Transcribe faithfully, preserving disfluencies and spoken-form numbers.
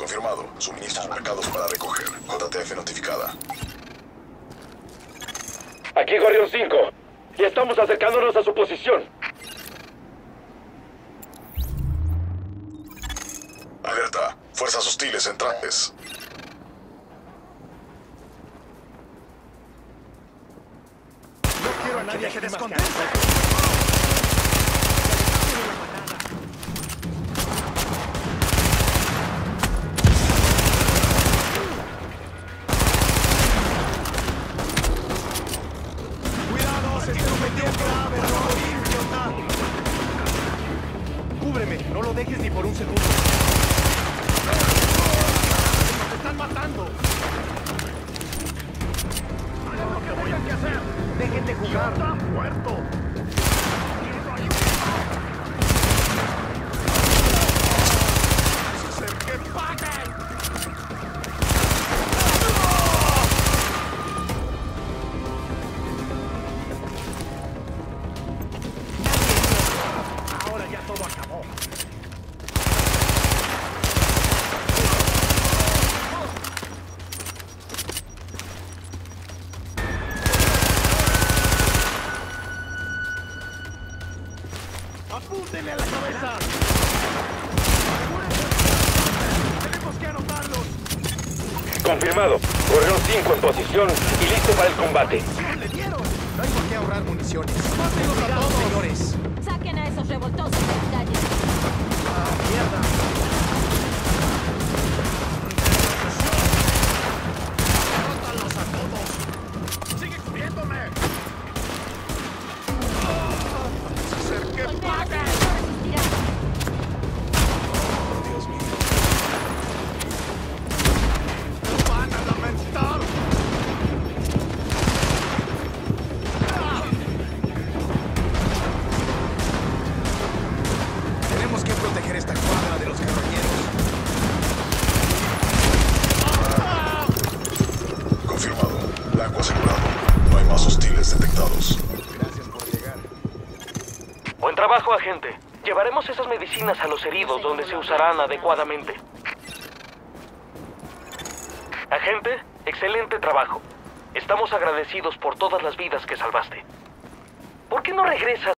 Confirmado. Suministros marcados para recoger. J T F notificada. Aquí Gorrión cinco. Y estamos acercándonos a su posición. Alerta. Fuerzas hostiles entrantes. No quiero a nadie que descontente. Cuidado, se está metiendo grave, no, idiota. Cúbreme, no lo dejes ni por un segundo. ¡Me están matando! ¡Hagan lo que tengan que hacer! ¡Dejen de jugar! ¡Está muerto! ¡Que paguen! Ahora ya todo acabó. ¡Apúntenle a la cabeza! ¡Tenemos que anotarlos! Confirmado. Gorrión cinco en posición y listo para el combate. ¡Le dieron! No hay por qué ahorrar municiones. ¡Mátenlos a todos, señores! Saquen a esos revoltosos de la calle. ¡Ah, mierda! ¡Mátalos a todos! ¡Sigue cubriéndome! ¡Que paguen! Dios mío. ¡Lo van a lamentar! Tenemos que proteger esta cuadra de los carroñeros. Confirmado. Blanco asegurado. No hay más hostiles detectados. Gracias por llegar. Buen trabajo, agente. Llevaremos esas medicinas a los heridos donde se usarán adecuadamente. Agente, excelente trabajo. Estamos agradecidos por todas las vidas que salvaste. ¿Por qué no regresas